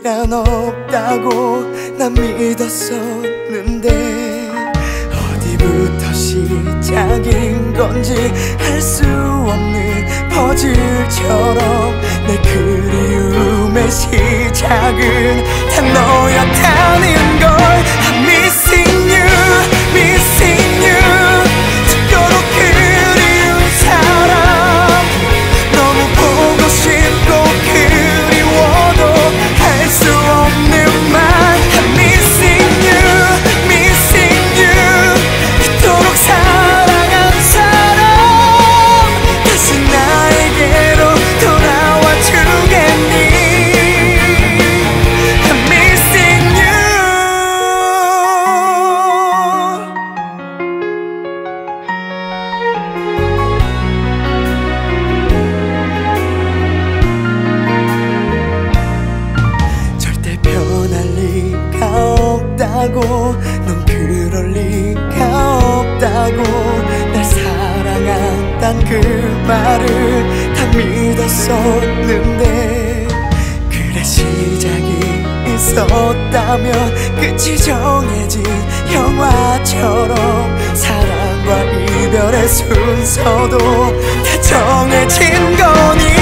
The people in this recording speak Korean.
난 없다고 난 믿었었는데 어디부터 시작인 건지 알 수 없는 퍼즐처럼 내 그리움의 시작은 다 너였다는 걸 I'm missing you, missing you 죽도록 그리운 사람 너무 보고 싶고 그리워도 할 수 없는 말 I'm missing you, missing you 그토록 사랑한 사람 다시 나에게로 돌아와 주겠니 I'm missing you. 절대 변할 리가 없다고 넌 그럴 리가 없다고 날 사랑한단 그 말을 다 믿었었는데 그래 시작이 있었다면 끝이 정해진 영화처럼 사랑과 이별의 순서도 다 정해진 거니